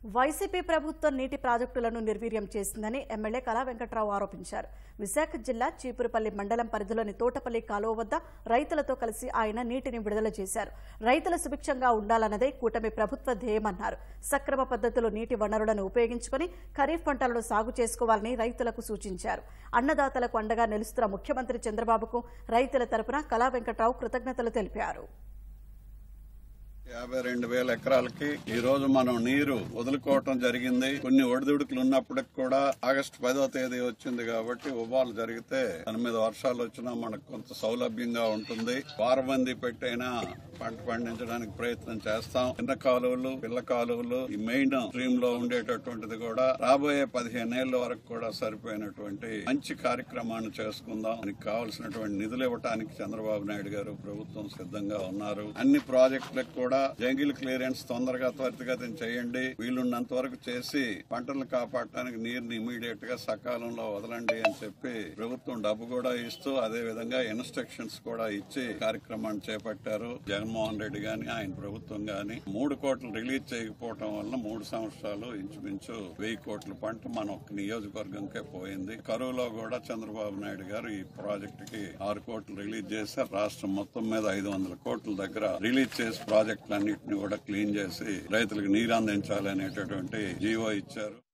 YCP ప్రభుత్వం నీటి ప్రాజెక్టులను నిర్వీర్యం చేసిందని ఎమ్మెల్యే కళా వెంకట్రావు ఆరోపించారు. విశాఖ జిల్లా చీపురుపల్లి మండలం పరిధిలోని తోటపల్లి కాలువ వద్ద రైతులతో కలిసి ఆయన నీటిని విడుదల చేశారు. రైతులు సుభిక్షంగా ఉండాలన్నదే కూటమి ప్రభుత్వ ధ్యేయమన్నారు. సక్రమ పద్ధతిలో నీటి వనరులను ఉపయోగించుకుని ఖరీఫ్ పంటలను సాగు చేసుకోవాలని రైతులకు సూచించారు. అన్నదాతలకు అండగా నిలుస్తున్న ముఖ్యమంత్రి చంద్రబాబుకు రైతుల తరపున కళా వెంకట్రావు కృతజ్ఞతలు తెలిపారు. 52,000 ఎకరాలకి ఈ రోజు మనం నీరు వదులుకోవటం జరిగింది. కొన్ని ఒడిదుడుకులు ఉన్నప్పటికి కూడా ఆగస్టు 10వ తేదీ వచ్చింది కాబట్టి ఉభాలు జరిగితే దాని మీద వర్షాలు వచ్చినా మనకు కొంత సౌలభ్యంగా ఉంటుంది. వారబందీ పెట్టైనా పంట పండించడానికి ప్రయత్నం చేస్తాం. చిన్న కాలువలు, పిల్ల కాలువలు ఈ మెయిన్ స్ట్రీమ్ లో ఉండేటటువంటిది కూడా రాబోయే 15 ఏళ్ల వరకు కూడా సరిపోయినటువంటి మంచి కార్యక్రమాన్ని చేసుకుందాం. దానికి కావాల్సినటువంటి నిధులు ఇవ్వడానికి చంద్రబాబు నాయుడు గారు ప్రభుత్వం సిద్ధంగా ఉన్నారు. అన్ని ప్రాజెక్టులకు కూడా జంగిల్ క్లియరెన్స్ తొందరగా త్వరితగతిన చేయండి. వీలున్నంత వరకు చేసి పంటలు కాపాడటానికి నీరుని ఇమీడియట్ గా సకాలంలో వదలండి అని చెప్పి ప్రభుత్వం డబ్బు కూడా ఇస్తూ అదే విధంగా ఇన్స్ట్రక్షన్స్ కూడా ఇచ్చి కార్యక్రమాన్ని చేపట్టారు. జగన్మోహన్ రెడ్డి గాని ఆయన ప్రభుత్వం గాని 3 కోట్లు రిలీజ్ చేయకపోవడం వల్ల 3 సంవత్సరాలు ఇంచుమించు 1000 కోట్ల పంట మన ఒక్క నియోజకవర్గంకే పోయింది. కరువులో కూడా చంద్రబాబు నాయుడు గారు ఈ ప్రాజెక్టుకి 6 కోట్లు రిలీజ్ చేశారు. రాష్ట్రం మొత్తం మీద 500 కోట్ల దగ్గర రిలీజ్ చేసి ప్రాజెక్టులన్నింటినీ కూడా క్లీన్ చేసి రైతులకు నీరు అందించాలనేటటువంటి జీవో ఇచ్చారు.